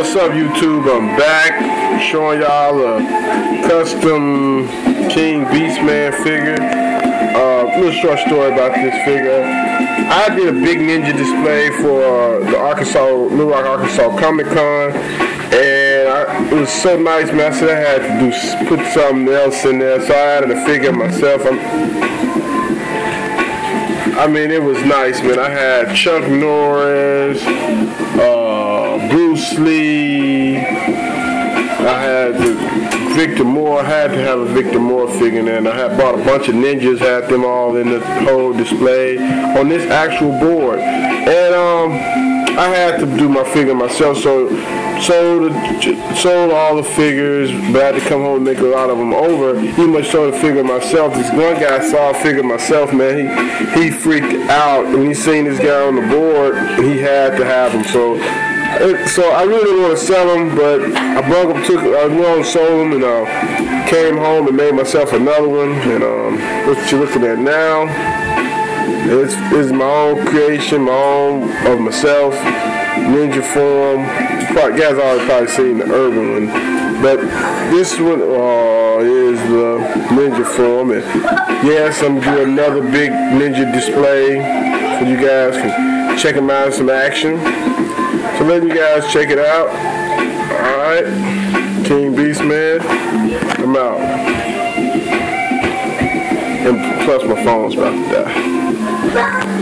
What's up, YouTube? I'm back showing y'all a custom King Beastman figure. Little short story about this figure. I did a big ninja display for the Little Rock, Arkansas Comic Con, and it was so nice, man. I said I had to put something else in there, so I added a figure myself. I mean, it was nice, man. I had Chuck Norris, Bruce Lee. I had Victor Moore. I had to have a Victor Moore figure in there, and I had bought a bunch of ninjas, had them all in the whole display on this actual board. And I had to do my figure myself, so sold all the figures, but I had to come home and make a lot of them over. Even much sold the figure myself. This one guy saw a figure myself, man. He freaked out when he seen this guy on the board. He had to have him. So I really didn't want to sell them, but I went and sold them, and came home and made myself another one. And what you're looking at now is my own creation, of myself, ninja form. You guys already probably seen the urban one, but this one is the ninja form. And yes, I'm gonna do another big ninja display so you guys can check them out in some action. So let you guys check it out. Alright, King Beastman, I'm out. And plus my phone's about to die.